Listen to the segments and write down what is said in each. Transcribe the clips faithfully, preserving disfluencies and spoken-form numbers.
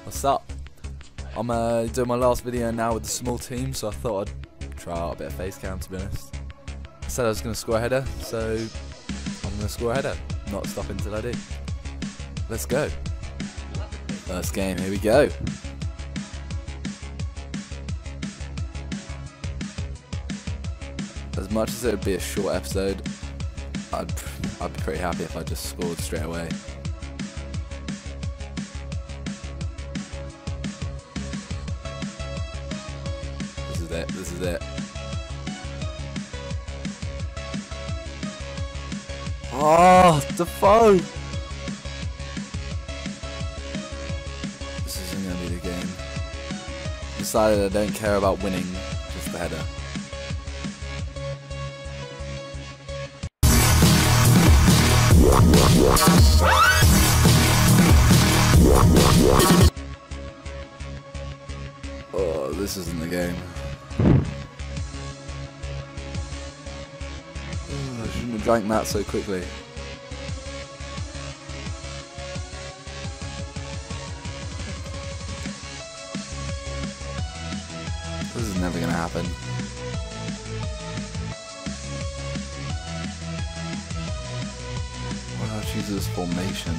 What's up? I'm uh, doing my last video now with the small team, so I thought I'd try out a bit of face cam, to be honest. I said I was going to score a header, so I'm going to score a header. Not stopping until I do. Let's go. First game, here we go. As much as it would be a short episode, I'd, I'd be pretty happy if I just scored straight away. This is it, this is it. Oh, Defoe! This isn't going to be the game. Decided I don't care about winning, just the header. Oh, this isn't the game. Oh, I shouldn't have drank that so quickly. This is never gonna happen. Why do I choose this formation?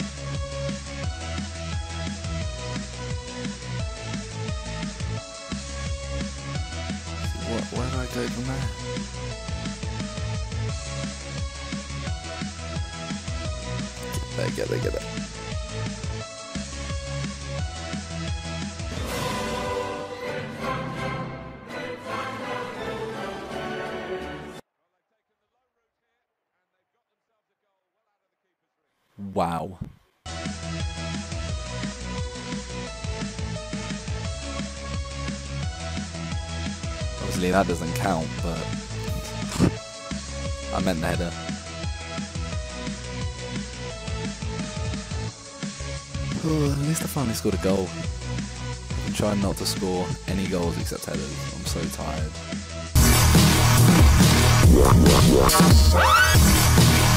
What, where do I go from there? There, get it, get it. Wow. Obviously that doesn't count, but I meant the header. Oh, at least I finally scored a goal. I've been trying not to score any goals except headers. I'm so tired.